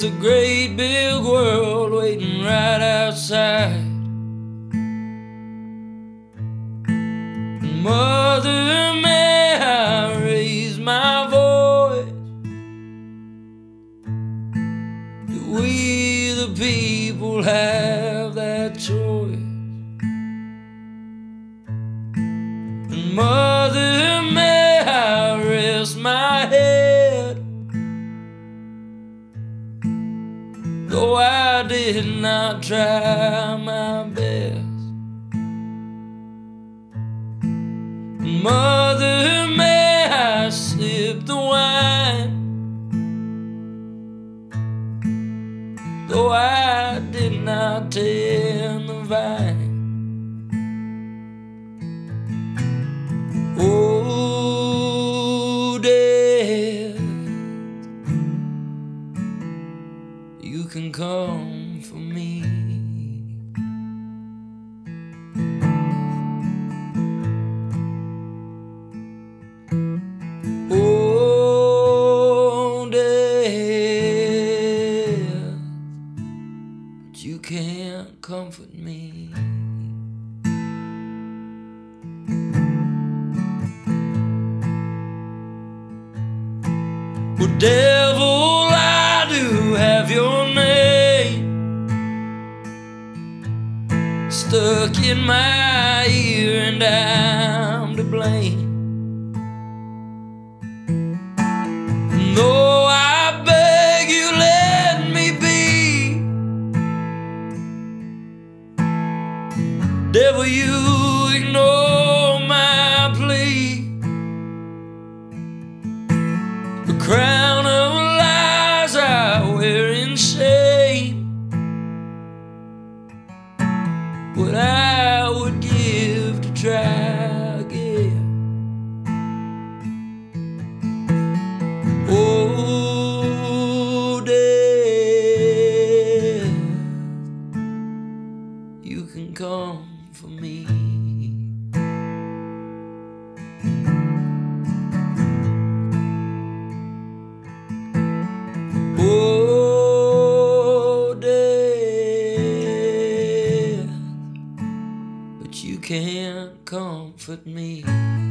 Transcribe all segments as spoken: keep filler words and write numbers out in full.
There's a great big world waiting right outside. Mother, may I raise my voice? Do we the people have that choice? And Mother, may I rest my head, though I did not try my best. Mother, may I sip the wine, though I did not tend the vine. Oh, death, you can come for me. Oh, death, but you can't comfort me. Well, devil, I do have your name stuck in my ear, and I'm to blame. No, I beg you, let me be. Devil, you ignore my plea. The crown of lies I wear in shame, what I would give to try again. Oh, death, you can come for me. Oh, death, but you can't comfort me.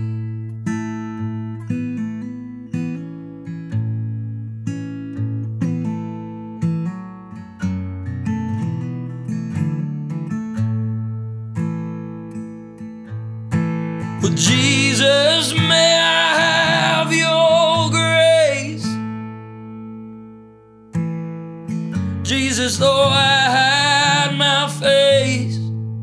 Well, Jesus, may I have your grace? Jesus, though I hide my face,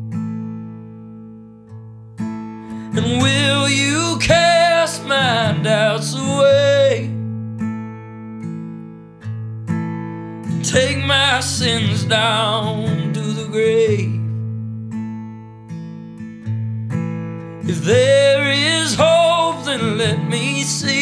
and will you cast my doubts away? Take my sins down to the grave. If there is hope, then let me see.